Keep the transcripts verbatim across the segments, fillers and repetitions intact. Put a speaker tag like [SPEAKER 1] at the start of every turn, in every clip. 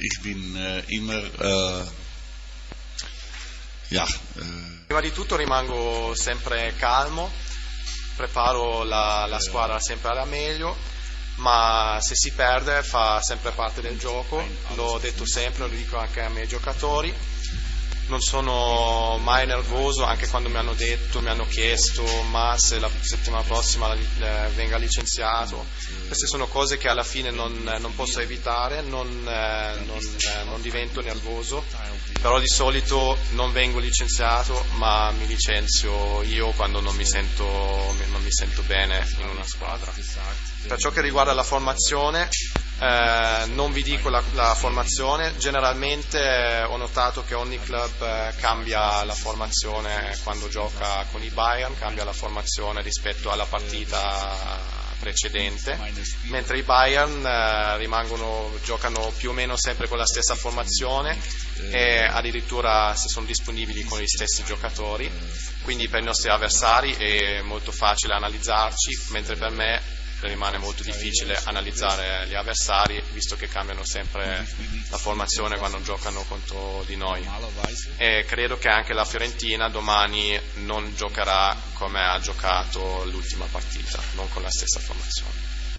[SPEAKER 1] ich bin äh, immer, äh, ja. Äh,
[SPEAKER 2] Prima di tutto rimango sempre calmo, preparo la, la squadra sempre alla meglio, ma se si perde fa sempre parte del gioco, l'ho detto sempre, lo dico anche ai miei giocatori. Non sono mai nervoso, anche quando mi hanno detto, mi hanno chiesto ma se la settimana prossima eh, venga licenziato. Queste sono cose che alla fine non, non posso evitare, non, eh, non, eh, non divento nervoso, però di solito non vengo licenziato ma mi licenzio io quando non mi sento, non mi sento bene in una squadra. Per ciò che riguarda la formazione, eh, non vi dico la, la formazione, generalmente eh, ho notato che ogni club eh, cambia la formazione quando gioca con i Bayern, cambia la formazione rispetto alla partita precedente, mentre i Bayern eh, rimangono, giocano più o meno sempre con la stessa formazione e addirittura se sono disponibili con gli stessi giocatori, quindi per i nostri avversari è molto facile analizzarci, mentre per me rimane molto difficile analizzare gli avversari visto che cambiano sempre la formazione quando giocano contro di noi, e credo che anche la Fiorentina domani non giocherà come ha giocato l'ultima partita, non con la stessa formazione.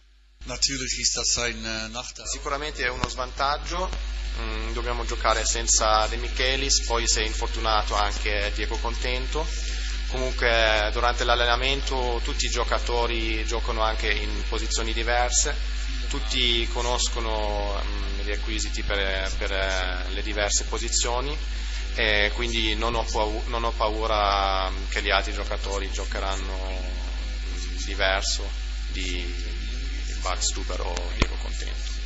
[SPEAKER 2] Sicuramente è uno svantaggio, mm, dobbiamo giocare senza De Michelis, poi si è infortunato anche Diego Contento. Comunque durante l'allenamento tutti i giocatori giocano anche in posizioni diverse, tutti conoscono um, gli requisiti per, per le diverse posizioni e quindi non ho paura, non ho paura che gli altri giocatori giocheranno um, diverso di Bart Stuber o Diego Contento.